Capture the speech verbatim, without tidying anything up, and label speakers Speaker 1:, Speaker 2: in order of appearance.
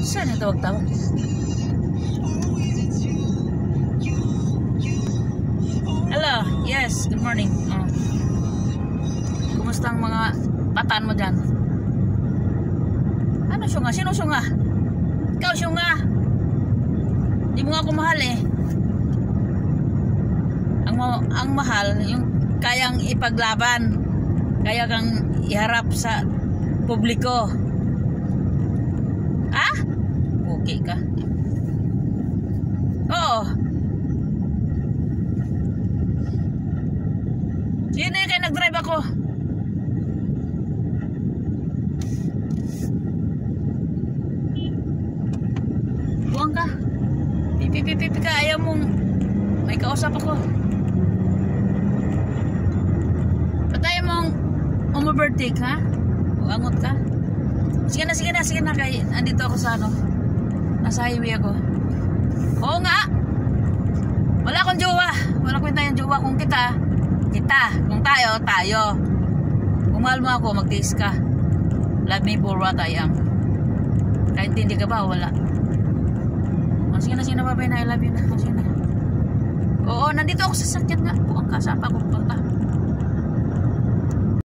Speaker 1: Saan yung tawag-tawag? Hello, yes, good morning. Oh. Kumusta ang mga bataan mo dyan? Ano syunga? Sino syunga? Ikaw syunga. Di mo nga ako mahal eh. Ang, ang mahal, yung kayang ipaglaban, kaya kang iharap sa publiko. Ah? Okay ka? Oo. Sino yung kayo nag-drive ako? Buwang ka. Pipi-pipi ka. Ayaw mong may kausap ako. Ba't ayaw mong umovertake, ha? Uangot ka? Sige na, sige na, sige na. Kaya andito ako sa ano. Nasa highway ako. Oo nga. Wala akong jowa. Wala ko tayong jowa. Kung kita, kita. Kung tayo, tayo. Kung mahal mo ako, mag-taste ka. Love me for what I am. Kahit hindi ka ba, wala. O, sige na, sige na, babay na. I love you na. O, sige na. Oo, nandito ako sa sakyan nga. Buwang ka, saan pa ako punta?